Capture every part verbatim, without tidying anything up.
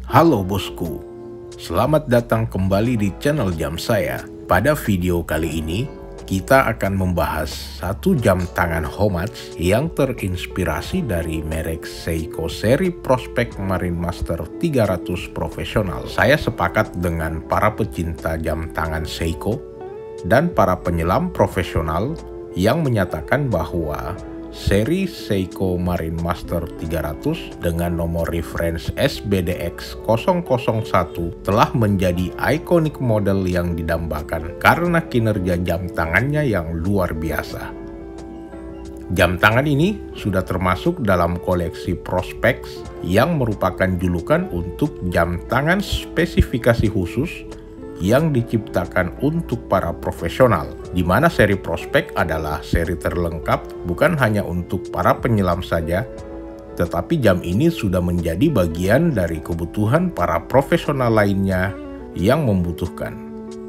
Halo bosku, selamat datang kembali di channel jam saya. Pada video kali ini, kita akan membahas satu jam tangan Hommatch yang terinspirasi dari merek Seiko seri Prospex Marine Master tiga ratus Profesional. Saya sepakat dengan para pecinta jam tangan Seiko dan para penyelam profesional yang menyatakan bahwa seri Seiko Marine Master tiga ratus dengan nomor reference S B D X nol nol satu telah menjadi ikonik model yang didambakan karena kinerja jam tangannya yang luar biasa. Jam tangan ini sudah termasuk dalam koleksi Prospex yang merupakan julukan untuk jam tangan spesifikasi khusus yang diciptakan untuk para profesional, di mana seri Prospex adalah seri terlengkap bukan hanya untuk para penyelam saja, tetapi jam ini sudah menjadi bagian dari kebutuhan para profesional lainnya yang membutuhkan.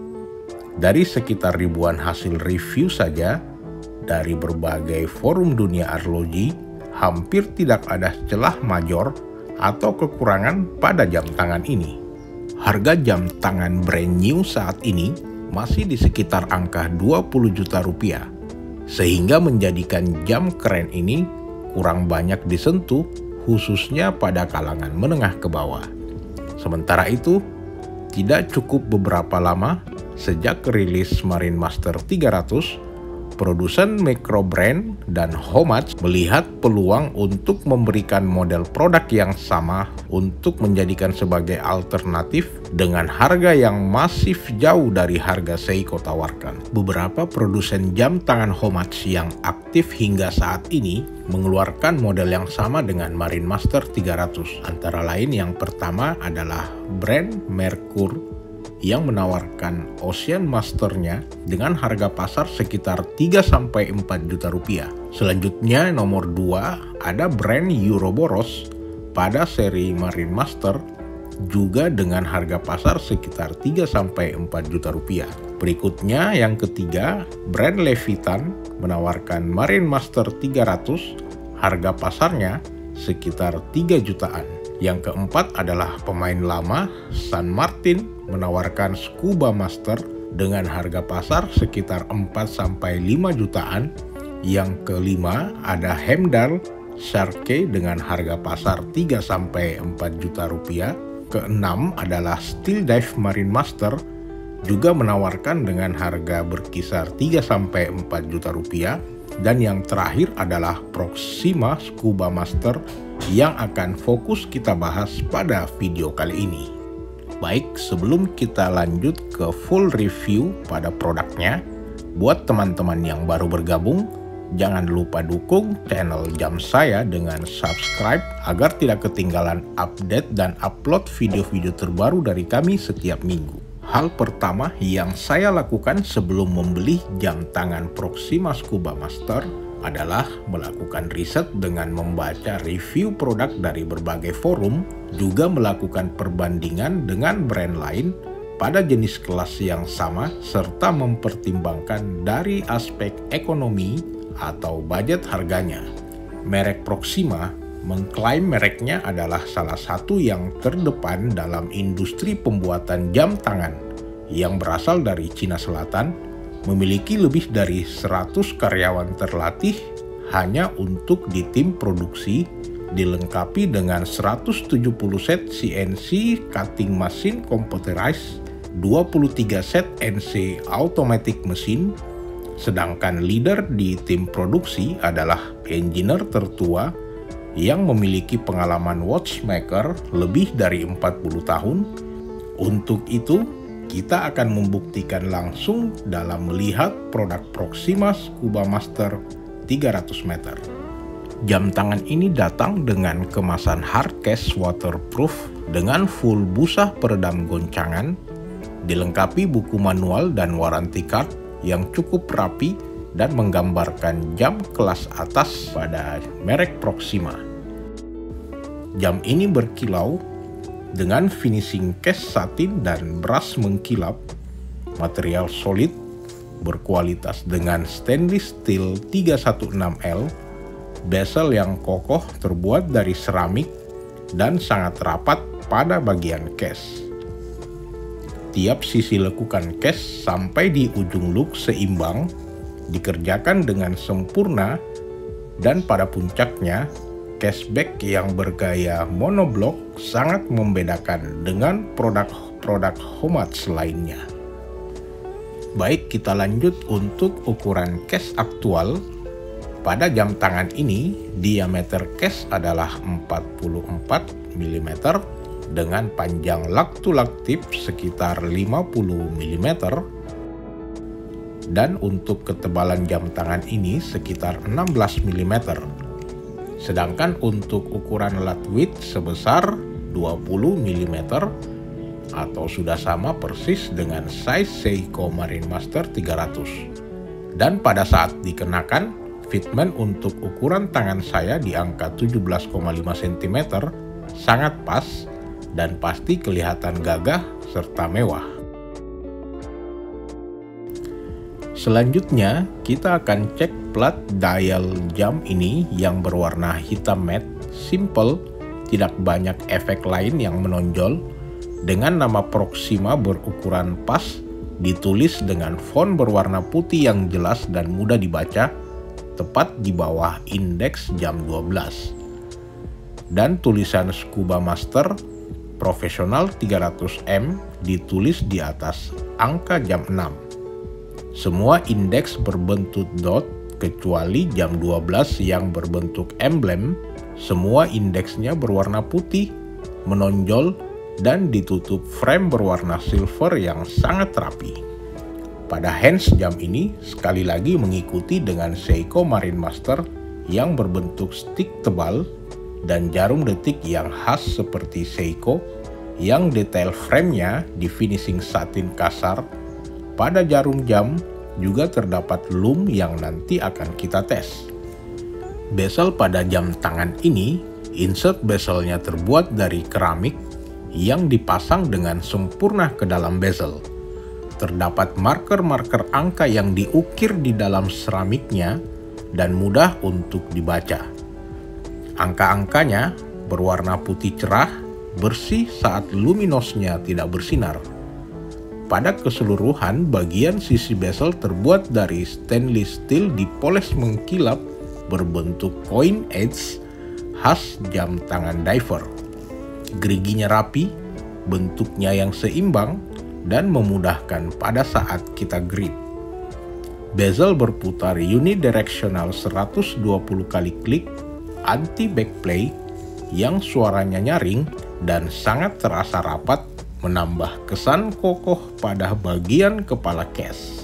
Dari sekitar ribuan hasil review saja, dari berbagai forum dunia arloji, hampir tidak ada celah major atau kekurangan pada jam tangan ini. Harga jam tangan brand new saat ini masih di sekitar angka dua puluh juta rupiah, sehingga menjadikan jam keren ini kurang banyak disentuh, khususnya pada kalangan menengah ke bawah. Sementara itu, tidak cukup beberapa lama sejak rilis Marine Master tiga ratus, produsen mikro brand dan Hommatch melihat peluang untuk memberikan model produk yang sama untuk menjadikan sebagai alternatif dengan harga yang masif jauh dari harga Seiko tawarkan. Beberapa produsen jam tangan Hommatch yang aktif hingga saat ini mengeluarkan model yang sama dengan Marine Master tiga ratus. Antara lain yang pertama adalah brand Merkur yang menawarkan Ocean Master-nya dengan harga pasar sekitar tiga sampai empat juta rupiah. Selanjutnya nomor dua ada brand Euroboros pada seri Marine Master juga dengan harga pasar sekitar tiga sampai empat juta rupiah. Berikutnya yang ketiga brand Levitan menawarkan Marine Master tiga ratus, harga pasarnya sekitar tiga jutaan. Yang keempat adalah pemain lama San Martin menawarkan Scuba Master dengan harga pasar sekitar empat sampai lima jutaan. Yang kelima ada Hemdal Sharkey dengan harga pasar tiga sampai empat juta rupiah. Keenam adalah Steel Dive Marine Master juga menawarkan dengan harga berkisar tiga sampai empat juta rupiah. Dan yang terakhir adalah Proxima Scuba Master yang akan fokus kita bahas pada video kali ini. Baik, sebelum kita lanjut ke full review pada produknya, buat teman-teman yang baru bergabung, jangan lupa dukung channel jam saya dengan subscribe agar tidak ketinggalan update dan upload video-video terbaru dari kami setiap minggu. Hal pertama yang saya lakukan sebelum membeli jam tangan Proxima Scuba Master adalah melakukan riset dengan membaca review produk dari berbagai forum, juga melakukan perbandingan dengan brand lain pada jenis kelas yang sama, serta mempertimbangkan dari aspek ekonomi atau budget harganya. Merek Proxima mengklaim mereknya adalah salah satu yang terdepan dalam industri pembuatan jam tangan yang berasal dari Cina Selatan, memiliki lebih dari seratus karyawan terlatih hanya untuk di tim produksi, dilengkapi dengan seratus tujuh puluh set C N C cutting machine computerized, dua puluh tiga set N C automatic machine, sedangkan leader di tim produksi adalah engineer tertua yang memiliki pengalaman watchmaker lebih dari empat puluh tahun. Untuk itu, kita akan membuktikan langsung dalam melihat produk Proxima Scuba Master tiga ratus meter. Jam tangan ini datang dengan kemasan hard case waterproof dengan full busa peredam goncangan, dilengkapi buku manual dan warranty card yang cukup rapi dan menggambarkan jam kelas atas pada merek Proxima. Jam ini berkilau dengan finishing case satin dan brass mengkilap, material solid, berkualitas dengan stainless steel tiga satu enam L, bezel yang kokoh terbuat dari seramik dan sangat rapat pada bagian case. Tiap sisi lekukan case sampai di ujung loop seimbang, dikerjakan dengan sempurna, dan pada puncaknya, cashback yang bergaya monoblock sangat membedakan dengan produk-produk Homage lainnya. Baik, kita lanjut untuk ukuran case aktual. Pada jam tangan ini, diameter case adalah empat puluh empat milimeter dengan panjang lak-to-lak tip sekitar lima puluh milimeter. Dan untuk ketebalan jam tangan ini sekitar enam belas milimeter. Sedangkan untuk ukuran lat width sebesar dua puluh milimeter atau sudah sama persis dengan size Seiko Marine Master tiga ratus. Dan pada saat dikenakan, fitment untuk ukuran tangan saya di angka tujuh belas koma lima sentimeter sangat pas dan pasti kelihatan gagah serta mewah. Selanjutnya, kita akan cek plat dial jam ini yang berwarna hitam matte, simple, tidak banyak efek lain yang menonjol, dengan nama Proxima berukuran pas, ditulis dengan font berwarna putih yang jelas dan mudah dibaca, tepat di bawah indeks jam dua belas. Dan tulisan Scuba Master Profesional tiga ratus M ditulis di atas angka jam enam. Semua indeks berbentuk dot kecuali jam dua belas yang berbentuk emblem. Semua indeksnya berwarna putih, menonjol, dan ditutup frame berwarna silver yang sangat rapi. Pada hands jam ini sekali lagi mengikuti dengan Seiko Marine Master yang berbentuk stick tebal dan jarum detik yang khas seperti Seiko yang detail framenya di finishing satin kasar. Pada jarum jam juga terdapat loom yang nanti akan kita tes. Bezel pada jam tangan ini, insert bezelnya terbuat dari keramik yang dipasang dengan sempurna ke dalam bezel. Terdapat marker-marker angka yang diukir di dalam seramiknya dan mudah untuk dibaca. Angka-angkanya berwarna putih cerah, bersih saat luminosnya tidak bersinar. Pada keseluruhan, bagian sisi bezel terbuat dari stainless steel dipoles mengkilap berbentuk coin edge khas jam tangan diver. Geriginya rapi, bentuknya yang seimbang, dan memudahkan pada saat kita grip. Bezel berputar unidirectional seratus dua puluh kali klik, anti backplay, yang suaranya nyaring dan sangat terasa rapat, menambah kesan kokoh pada bagian kepala case.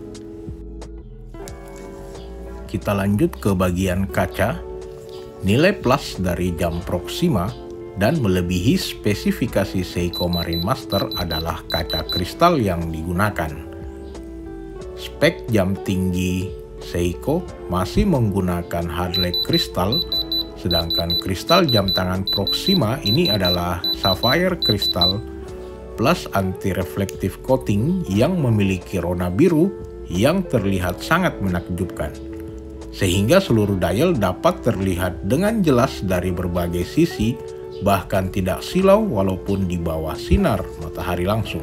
Kita lanjut ke bagian kaca. Nilai plus dari jam Proxima dan melebihi spesifikasi Seiko Marine Master adalah kaca kristal yang digunakan. Spek jam tinggi Seiko masih menggunakan hardlead kristal, sedangkan kristal jam tangan Proxima ini adalah sapphire kristal plus anti-reflective coating yang memiliki rona biru yang terlihat sangat menakjubkan. Sehingga seluruh dial dapat terlihat dengan jelas dari berbagai sisi, bahkan tidak silau walaupun di bawah sinar matahari langsung.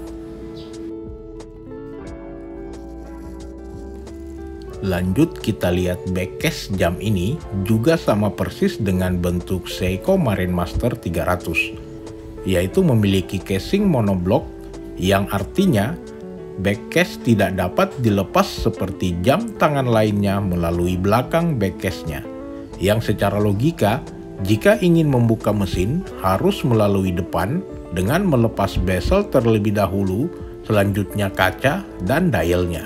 Lanjut kita lihat back case jam ini juga sama persis dengan bentuk Seiko Marine Master tiga ratus. Yaitu memiliki casing monoblock yang artinya back case tidak dapat dilepas seperti jam tangan lainnya melalui belakang back case-nya, yang secara logika jika ingin membuka mesin harus melalui depan dengan melepas bezel terlebih dahulu, selanjutnya kaca dan dialnya.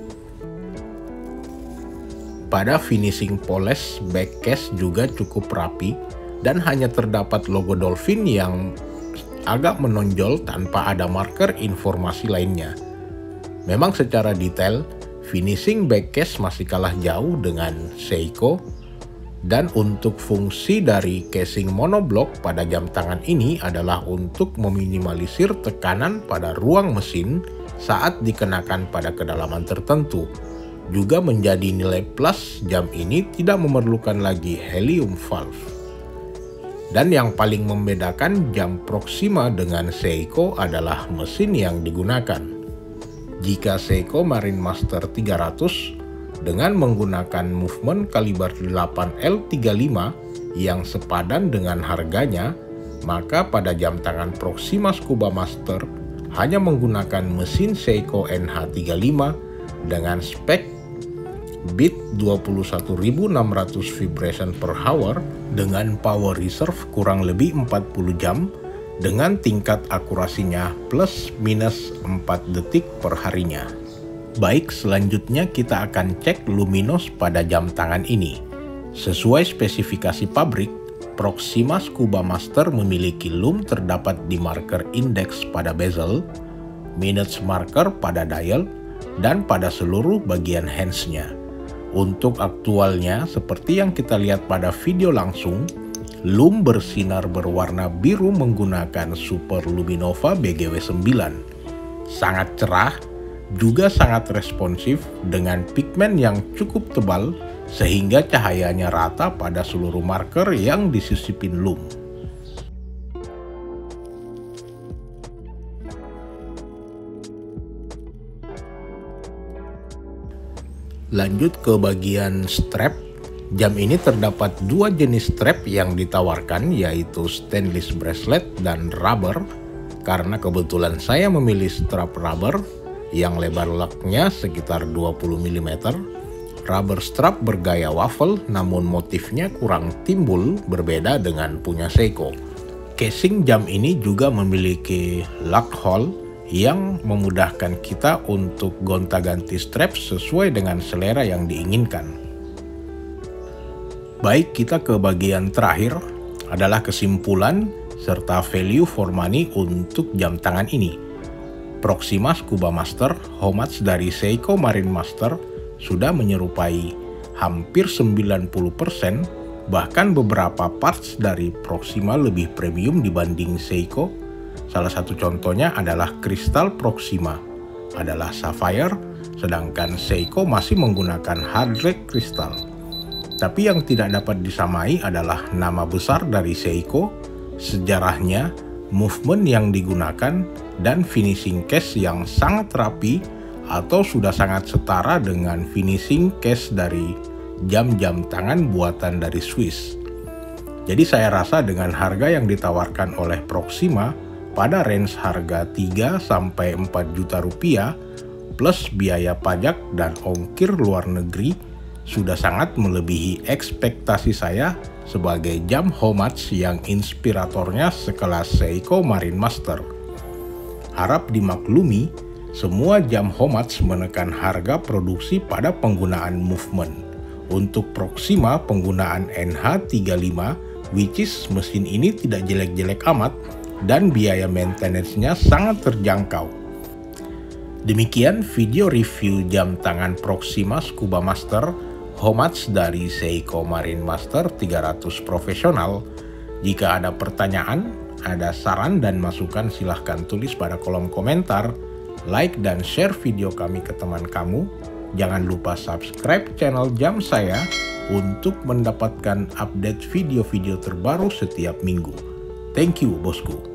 Pada finishing polish back case juga cukup rapi dan hanya terdapat logo dolphin yang agak menonjol tanpa ada marker informasi lainnya. Memang secara detail, finishing back case masih kalah jauh dengan Seiko, dan untuk fungsi dari casing monoblock pada jam tangan ini adalah untuk meminimalisir tekanan pada ruang mesin saat dikenakan pada kedalaman tertentu. Juga menjadi nilai plus jam ini tidak memerlukan lagi helium valve. Dan yang paling membedakan jam Proxima dengan Seiko adalah mesin yang digunakan. Jika Seiko Marine Master tiga ratus dengan menggunakan movement kaliber delapan L tiga puluh lima yang sepadan dengan harganya, maka pada jam tangan Proxima Scuba Master hanya menggunakan mesin Seiko N H tiga puluh lima dengan spek beat dua puluh satu ribu enam ratus vibration per hour dengan power reserve kurang lebih empat puluh jam dengan tingkat akurasinya plus minus empat detik per harinya. Baik, selanjutnya kita akan cek luminos pada jam tangan ini. Sesuai spesifikasi pabrik, Proxima Scuba Master memiliki lum terdapat di marker index pada bezel, minutes marker pada dial, dan pada seluruh bagian hands-nya. Untuk aktualnya, seperti yang kita lihat pada video langsung, lum bersinar berwarna biru menggunakan Super Luminova B G W sembilan. Sangat cerah, juga sangat responsif dengan pigmen yang cukup tebal sehingga cahayanya rata pada seluruh marker yang disisipin lum. Lanjut ke bagian strap. Jam ini terdapat dua jenis strap yang ditawarkan, yaitu stainless bracelet dan rubber. Karena kebetulan saya memilih strap rubber yang lebar locknya sekitar dua puluh milimeter. Rubber strap bergaya waffle namun motifnya kurang timbul, berbeda dengan punya Seiko. Casing jam ini juga memiliki lock hole yang memudahkan kita untuk gonta-ganti strap sesuai dengan selera yang diinginkan. Baik, kita ke bagian terakhir adalah kesimpulan serta value for money untuk jam tangan ini. Proxima Scuba Master homage dari Seiko Marine Master sudah menyerupai hampir sembilan puluh persen, bahkan beberapa parts dari Proxima lebih premium dibanding Seiko. Salah satu contohnya adalah kristal Proxima adalah sapphire, sedangkan Seiko masih menggunakan hard rock kristal. Tapi yang tidak dapat disamai adalah nama besar dari Seiko, sejarahnya, movement yang digunakan, dan finishing case yang sangat rapi atau sudah sangat setara dengan finishing case dari jam-jam tangan buatan dari Swiss. Jadi saya rasa dengan harga yang ditawarkan oleh Proxima pada range harga tiga sampai empat juta rupiah plus biaya pajak dan ongkir luar negeri sudah sangat melebihi ekspektasi saya sebagai jam homage yang inspiratornya sekelas Seiko Marine Master. Harap dimaklumi, semua jam homage menekan harga produksi pada penggunaan movement. Untuk Proxima penggunaan N H tiga puluh lima, which is mesin ini tidak jelek-jelek amat, dan biaya maintenance-nya sangat terjangkau. Demikian video review jam tangan Proxima Scuba Master homage dari Seiko Marine Master tiga ratus profesional. Jika ada pertanyaan, ada saran dan masukan, silahkan tulis pada kolom komentar, like dan share video kami ke teman kamu. Jangan lupa subscribe channel jam saya untuk mendapatkan update video-video terbaru setiap minggu. Thank you, bosku.